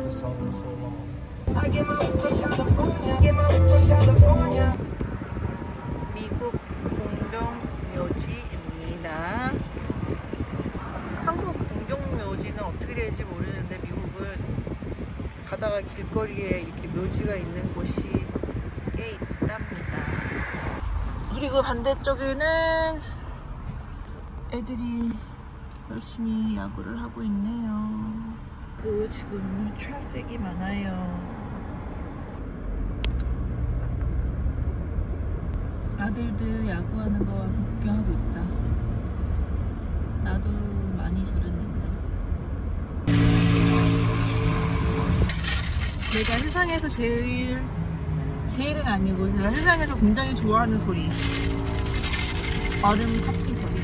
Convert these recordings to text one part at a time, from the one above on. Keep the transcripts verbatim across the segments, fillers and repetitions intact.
this song in so long. 미국 공동묘지입니다. 한국 공동묘지는 어떻게 될지 모르는데 미국은 가다가 길거리에 이렇게 묘지가 있는 곳이 꽤 있답니다. 그리고 반대쪽에는 애들이 열심히 야구를 하고 있네요. 그리고 지금 트래픽이 많아요. 아들들 야구하는 거 와서 구경하고 있다. 나도 많이 저랬는데. 내가 세상에서 제일 제일은 아니고 제가 세상에서 굉장히 좋아하는 소리, 얼음 커피 소리.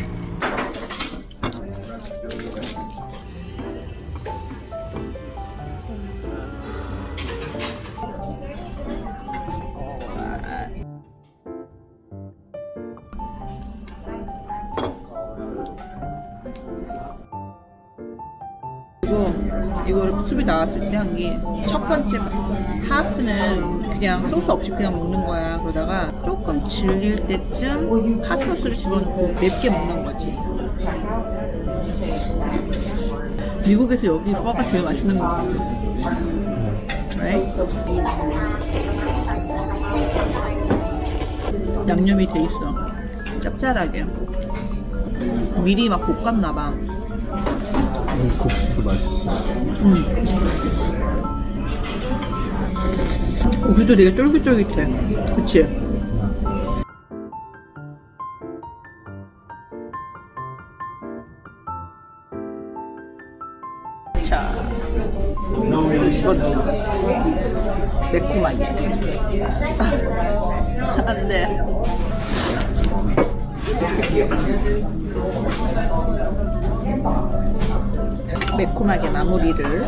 그리고 이거 수비 나왔을 때 한 게 첫 번째 하프는 그냥 소스 없이 그냥 먹는 거야. 그러다가 조금 질릴 때쯤 핫소스를 집어넣고 맵게 먹는 거지. 미국에서 여기 후아가 제일 맛있는 거 같아. Right? 양념이 돼 있어. 짭짤하게. 미리 막 볶았나봐. 국수도 맛있어. 응. 국수도 되게 쫄깃쫄깃해. 그치? 자, 이걸 씹어넣어. 매콤하게. 아, 안 돼. 매콤하게 마무리를.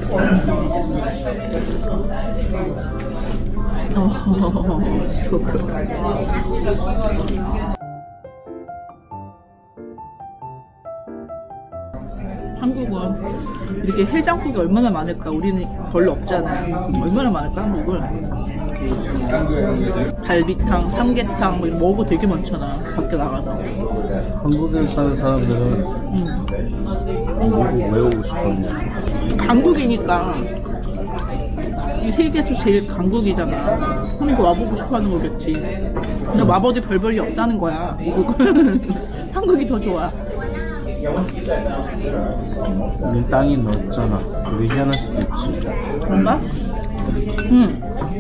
어, so good. 한국은 이렇게 해장국이 얼마나 많을까? 우리는 별로 없잖아. 얼마나 많을까 한국은? 갈비탕, 삼계탕 뭐 먹어 되게 많잖아. 밖에 나가서. 한국에 사는 사람들은 응. 한국 왜 오고 싶었냐? 강국이니까 이 세계에서 제일 강국이잖아. 그러니까 와보고 싶어하는 거겠지. 근데 와봐도 별 볼이 없다는 거야. 미국은. 한국이 더 좋아. 우리 땅이 넓잖아. 우리 희한할 수도 있지. 그런가? 응.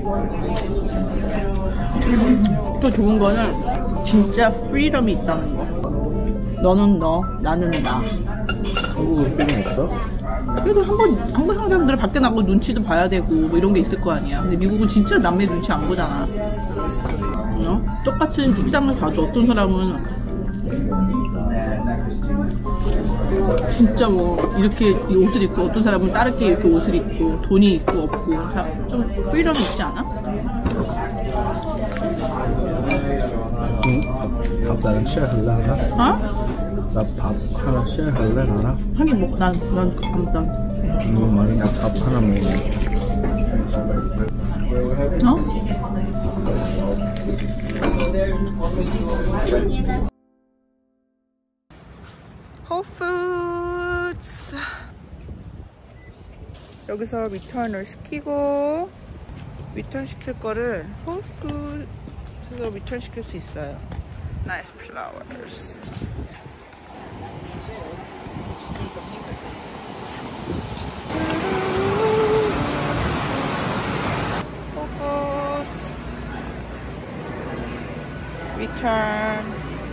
또 좋은 거는 진짜 프리덤이 있다는 거. 너는 너, 나는 나. 한국은 필요 없어? 그래도 한번 한국 사람들은 밖에 나가고 눈치도 봐야 되고 뭐 이런 게 있을 거 아니야. 근데 미국은 진짜 남의 눈치 안 보잖아. 어? 똑같은 직장을 봐도 어떤 사람은 진짜 뭐 이렇게 이 옷을 입고 어떤 사람은 다르게 이렇게 옷을 입고 돈이 있고 없고 다 좀 프리덤이 있지 않아? 응? 밥 나랑 share 할래 하나? 어? 나 밥 하나 share 할래 하나? 하긴 뭐 난 난 아무튼 너무 많으니까 밥 하나 먹을래. 어? 홀푸드스 여기서 리턴을 시키고 리턴 시킬 거를 홀푸드에서 리턴 시킬 수 있어요. Nice flowers. 홀푸드 return.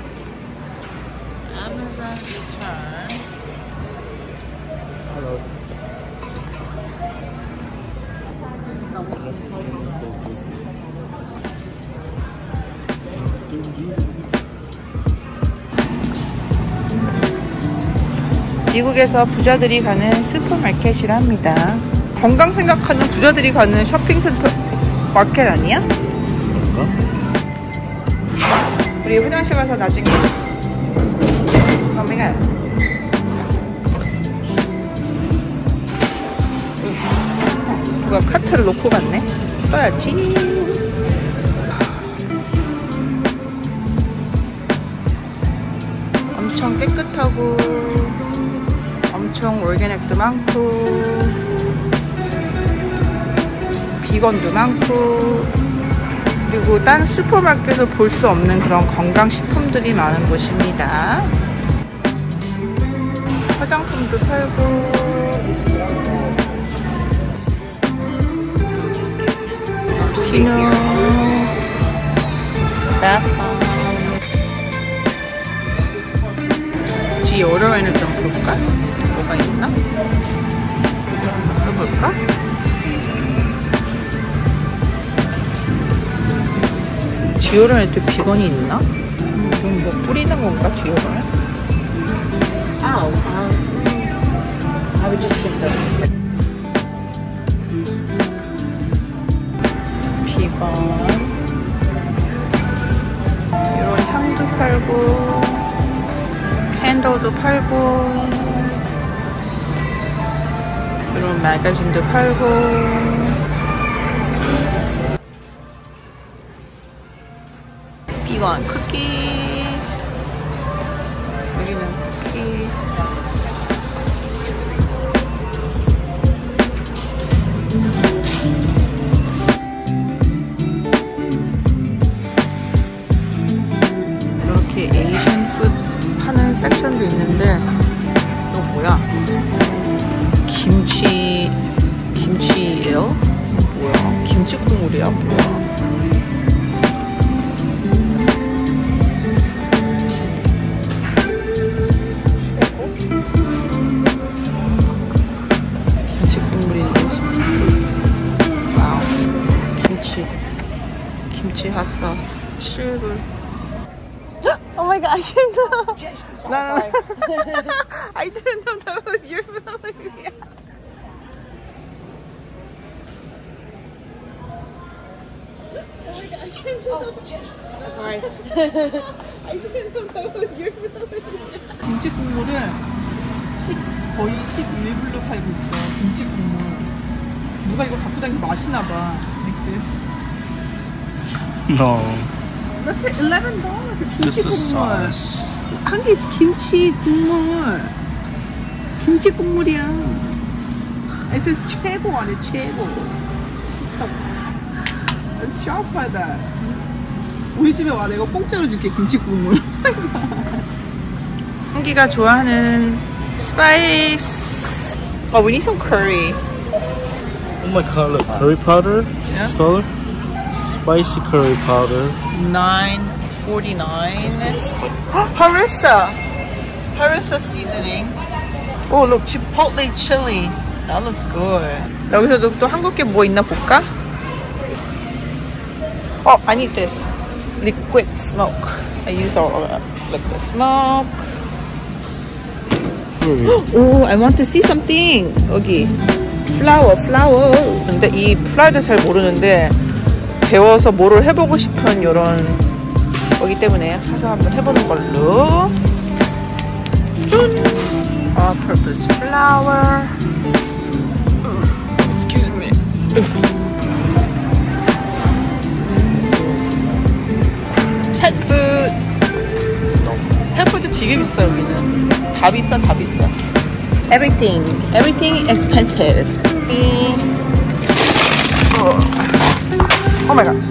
Amazon return. Hello. 미국에서 부자들이 가는 슈퍼마켓이랍니다. 건강 생각하는 부자들이 가는 쇼핑센터 마켓 아니야? 그런가? 우리 화장실 가서 나중에 어미가 누가 카트를 놓고 갔네. 써야지. 엄청 깨끗하고 엄청 올게닉도 많고 비건도 많고 그리고 딴 슈퍼마켓에서 볼 수 없는 그런 건강식품들이 많은 곳입니다. 화장품도 팔고 피노 랩밤 디오로엔을 좀 볼까? 뭐가 있나? 써볼까? 디오로엔도 비건이 있나? 이건 뭐 뿌리는 건가? 디오로엔? Oh, um, I would just get the. 비건 이런 향도 팔고 캔들도 팔고 이런 매거진도 팔고 비건 쿠키 여기는 쿠키 이렇게 에이션 푸드 파는 섹션도 있는데 이거 뭐야? 김치 김치예요? 뭐야? 김치 국물이야? 뭐야? 김치 국물인데 와우 김치 김치 핫소스 칠 불. Oh my god, I didn't know. No, no. I didn't know that was your family. Oh my god, I didn't know. Oh, sorry. I didn't know that was your family. 김치 국물을 십, 거의 십일 불로 팔고 있어. 김치 국물. 누가 이거 갖고 다니는 게 맛있나 봐. Like this. No. 이렇게 eleven dollars 김치 Just a 국물. sauce. 한 개 김치 국물. 김치 국물이야. It says 최고 안에 최고. I'm shocked by that. 우리 집에 와 내가 공짜로 줄게 김치 국물. 한기가 좋아하는 스파이스. Oh, we need some curry. Oh my god, look. Curry powder, six dollars. Spicy curry powder. nine forty-nine. Harissa. Harissa seasoning. Oh, look, chipotle chili. That looks good. 여기서도 또 한국게 뭐 있나 볼까? Oh, I need this. Liquid smoke. I use all of it. Liquid smoke. Oh, I want to see something. 여기. Flour, flour. 근데 이 플라이도 잘 모르는데 배워서 뭐를 해보고 싶은 이런 거기 때문에 사서 한번 해보는 걸로. 짠! All-purpose flour. Excuse me. Pet food. Pet food도 되게 비싸 여기는. 다 비싸, 다 비싸. Everything, everything expensive. Oh my gosh.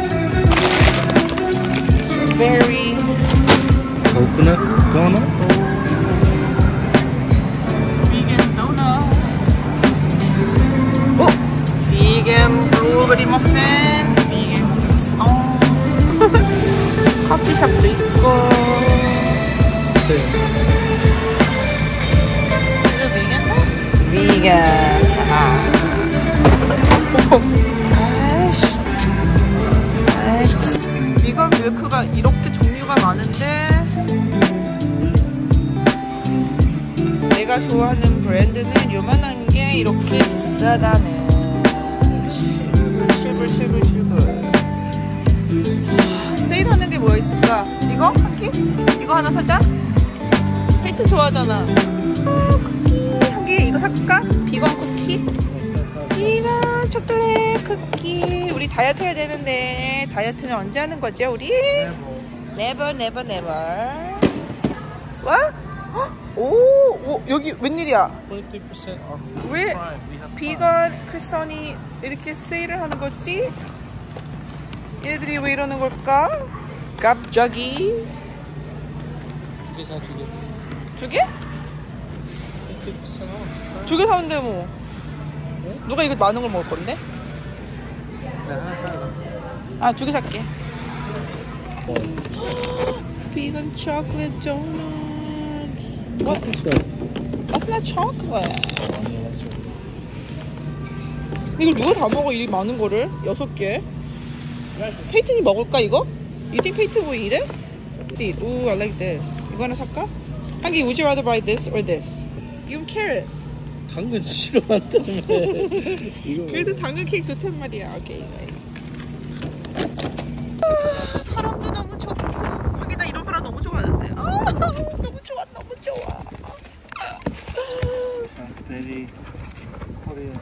Very Coconut donut? vegan donut. Oh, vegan blueberry muffin, vegan stone. 커피숍도 있고. Same. Is it vegan though? Vegan. 아. 아이씨. 아이씨. 비건 밀크가 이렇게 종류가 많은데 내가 좋아하는 브랜드는 요만한 게 이렇게 비싸다네. 칠 불, 칠 불, 칠 불. 세일하는 게 뭐가 있을까? 이거? 한 개? 이거 하나 사자? 페이트 좋아하잖아. 쿠키 한 개 이거 살까? 비건 쿠키? 이거 저 다이어트 해야 되는데 다이어트는 언제 하는 거죠 우리? Never never never. 와? 오, 오 여기 웬일이야? twenty percent off. 왜 비건 크로선이 이렇게 세일을 하는 거지? 얘들이 왜 이러는 걸까? 갑자기 두 개 사, 두 개. 두 개? twenty percent off. 두 개 사는데 뭐 네? 누가 이거 많은 걸 먹을 건데? 네, 하나 사요. 아, 두 개 살게. 비건 초콜릿 도넛. What? That's not chocolate. 이걸 누가 다 먹어? 이 많은 거를? 여섯 개? 페이튼이 먹을까 이거? You think Peyton will eat it? See, ooh, I like this. 이거 하나 살까? 한기, would you rather buy this or this? 이건 carrot. 당근 싫어한다며. 이거. 그래도 당근 케이크 좋단 말이야. 오케이, 이거. 아, 바람도 너무 좋고. 하긴 나 이런 바람 너무 좋아하는데. 아, 너무 좋아, 너무 좋아. Sounds very Korean.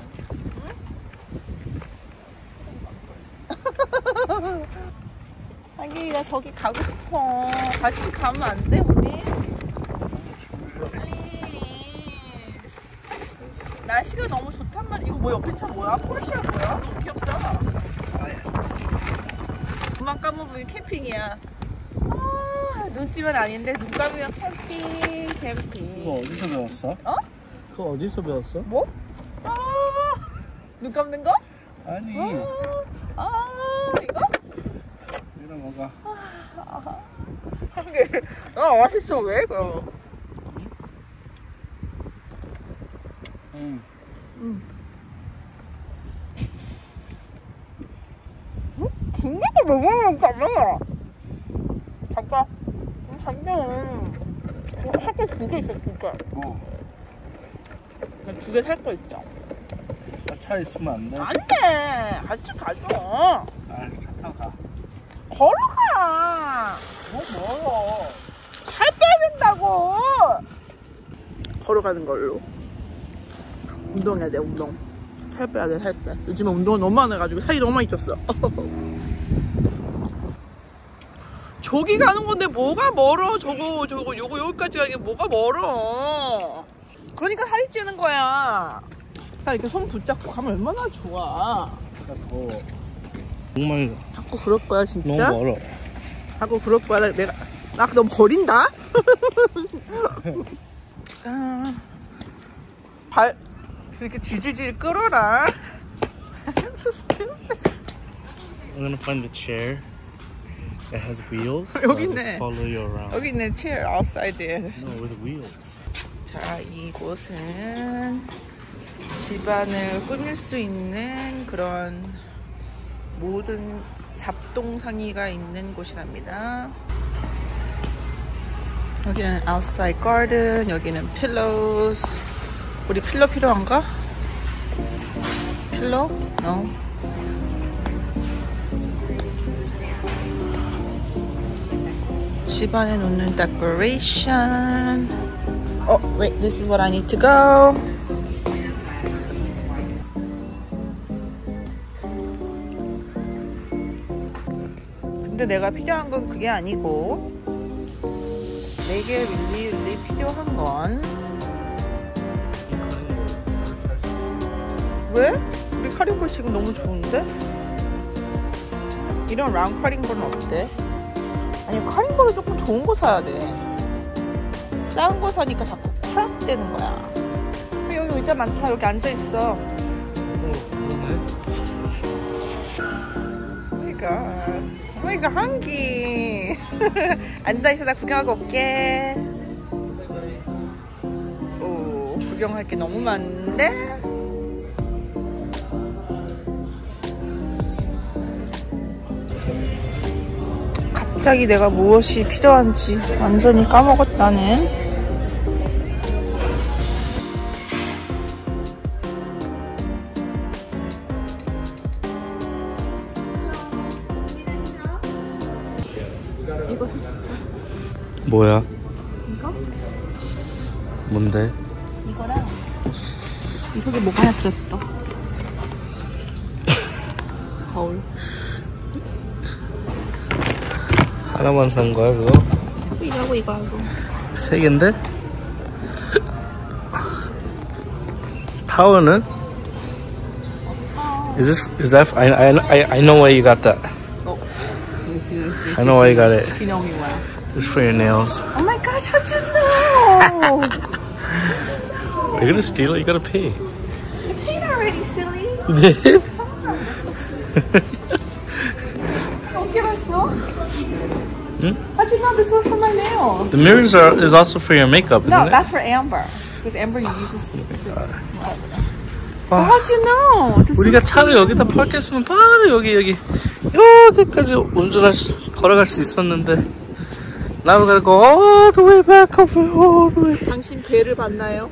하긴 나 저기 가고 싶어. 같이 가면 안 돼, 우리? Please. 날씨가 너무 좋단 말이야. 이거 뭐 옆에 차 뭐야? 포르쉐야 뭐야? 너무 귀엽다. 눈만 감으면 캠핑이야. 아, 눈치만 아닌데 눈 감으면 캠핑, 캠핑. 그거 어디서 배웠어? 어? 그거 어디서 배웠어? 뭐? 아, 눈 감는 거? 아니. 아, 아 이거? 이런 거가. 한 개. 아, 맛있어. 왜? 그럼. 응. 응. 진짜 왜 먹는 거 아니야? 잠깐. 잠깐. 살거 두 개 있어, 두 개. 뭐? 두 개 살 거 있어. 나 차 있으면 안 돼? 안 돼. 같이 가줘. 알았어, 차 타고 가. 걸어가. 뭐 멀어. 살 빼야 된다고. 걸어가는 걸로. 운동해야 돼, 운동. 살 빼야 돼, 살 빼. 요즘에 운동을 너무 안 해가지고 살이 너무 많이 쪘어. 저기 가는 건데 뭐가 멀어. 저거 저거 요거 여기까지 가는 게 뭐가 멀어. 그러니까 살이 찌는 거야. 살 이렇게 손 붙잡고 가면 얼마나 좋아. 내가 더워. 정말 자꾸 그럴 거야 진짜. 너무 멀어. 자꾸 그럴 거야. 나, 내가 나 너 버린다. 발 그렇게 질질질 끌어라. So stupid. I'm gonna find the chair that has wheels. 여기 I'll just 있네. follow you around. 여기 있네. chair outside에. No, with wheels. 자, 이곳은 집안을 꾸밀 수 있는 그런 모든 잡동사니가 있는 곳이랍니다. 여기는 outside garden, 여기는 pillows. 우리 필러 필요한가? 필러? No. 집안에 놓는 decoration. Oh, wait, this is what I need to go. 근데 내가 필요한 건 그게 아니고 내게 릴리 필요한 건 왜? 우리 카링볼 지금 너무 좋은데? 이런 라운 카링볼은 어때? 아니 카링볼은 조금 좋은 거 사야 돼. 싼 거 사니까 자꾸 파락되는 거야. 여기 의자 많다. 여기 앉아있어. 오마이갓. 오마이갓 한기. 앉아있어. 나 구경하고 올게. 오, 구경할 게 너무 많은데? 갑자기 내가 무엇이 필요한지 완전히 까먹었다는. 이거 샀어. 뭐야? 이거? 뭔데? 이거랑 이거에 뭐가 하나 들었어. 거울. 하나만 산 거야 그거? 이거하고 이거하고. 세 개인데? 타워는? Is this is that I I I know why you got that. Oh, let see, let see. I know why you got it. You know me well. It's for your nails. Oh my gosh, how'd you know? You're gonna steal it. You gotta pay. You paid already, silly. You did? 어떻게 봤어? Hmm? How'd you know this was for my nails? The mirrors are is also for your makeup, isn't No, it? that's for Amber. Because Amber uses. 와, How'd you know? This 우리가 was 차를 여기다 파킹했으면 바로 여기 여기 여기까지 운전할 수, 걸어갈 수 있었는데 Now we gotta go all the way back over all the way. 당신 배를 봤나요?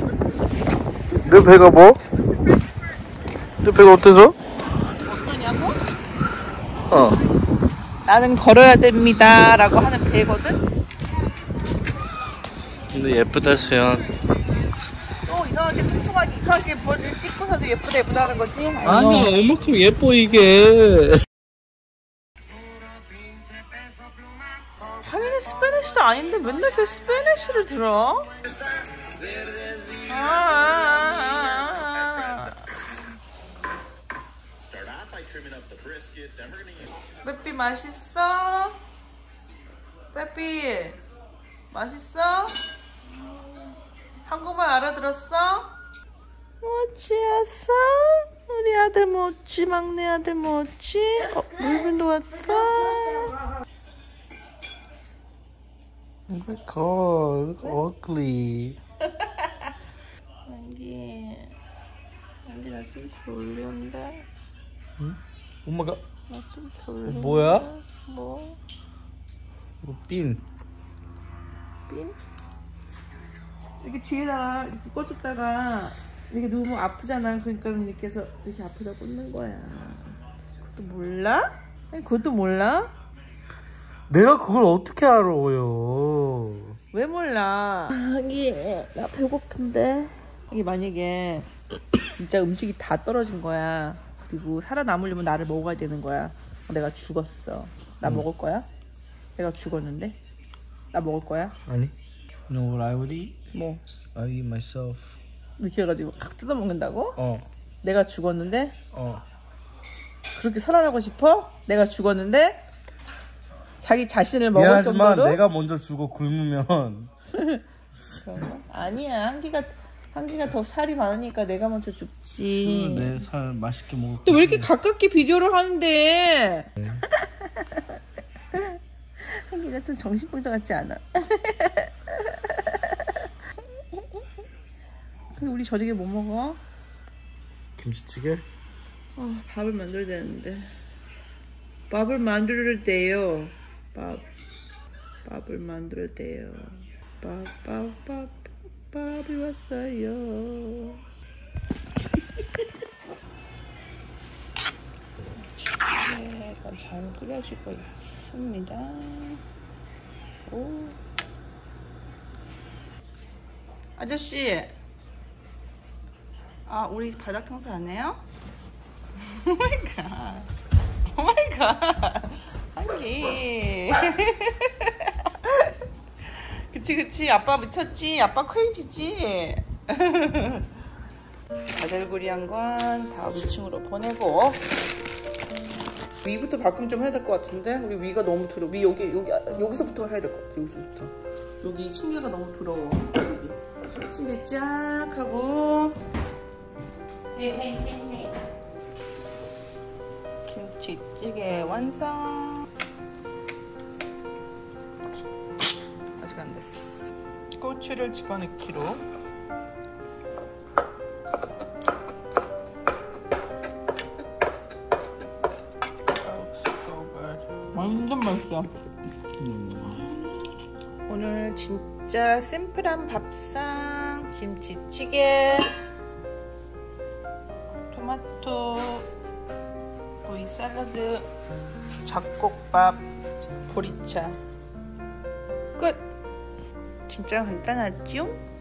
내 배가 뭐? 내 배가 어때서? 어떠냐고? 어. 나는 걸어야 됩니다 라고 하는 배거든? 근데 예쁘다 수연. 또 이상하게 뚱뚱하게 이상하게 머리를 찍고서도 예쁘다 예쁘다 하는 거지? 아니야 얼마큼 예뻐 이게. 당연히 스페니쉬도 아닌데 맨날 그 스페니쉬를 들어? 아, 아, 아, 아. 빼삐 맛있어? 빼삐 맛있어? 한국말 알아들었어? 모찌 왔어? 우리 아들 모찌 막내 아들 모찌 어, 물빈도 왔어? Oh my god, look ugly. 안기 안기 나 좀 졸린데 응? 엄마가 나 좀 졸린데 뭐야? 뭐? 이거 핀. 핀? 이렇게 뒤에다가 이렇게 꽂았다가 이렇게 누우면 아프잖아. 그러니까 이렇게해서 이렇게 앞에다 꽂는 거야. 그것도 몰라? 아니 그것도 몰라? 내가 그걸 어떻게 알아요? 왜 몰라? 아기 나 배고픈데. 이게 만약에 진짜 음식이 다 떨어진 거야. 그리고 살아남으려면 나를 먹어야 되는 거야. 내가 죽었어. 나 응. 먹을 거야? 내가 죽었는데? 나 먹을 거야? 아니. You know what I would eat? 뭐? I eat myself. 이렇게 해가지고 칵 뜯어먹는다고? 어. 내가 죽었는데? 어. 그렇게 살아나고 싶어? 내가 죽었는데? 자기 자신을 먹을 미안하지만 정도로? 내가 먼저 죽어 굶으면 아니야. 한기가 한기가 더 살이 많으니까 내가 먼저 죽지. 내 살 맛있게 먹을 또 왜 이렇게 가깝게 비교를 하는데? 네. 한기가 좀 정신병자 같지 않아? 근데 우리 저녁에 뭐 먹어? 김치찌개? 어, 밥을 만들어야 되는데. 밥을 만들 때요. 밥. 밥을 만들 때요. 밥, 밥, 밥, 밥이 왔어요. 치즈가 잘 끓여지고 있습니다. 오. 아저씨. 아, 우리 바닥 청소 안 해요? 오 마이 갓. 오 마이 갓. 한기. 그치, 그치. 아빠 미쳤지? 아빠 크레이지지? 바들구리한 건 다음 이 층으로 보내고. 위부터 바꿈 좀 해야 될 것 같은데? 우리 위가 너무 더러워. 위 여기, 여기, 여기서부터 해야 될 것 같아. 여기서부터. 여기 층계가 너무 더러워. 여기. 층계 쫙 하고. 김치찌개 완성. 아직 안 됐어. 고추를 집어넣기로. 완전 맛있다. 음. 오늘 진짜 심플한 밥상, 김치찌개, 토마토, 오이 샐러드, 잡곡밥, 보리차. 끝! 진짜 간단하죠?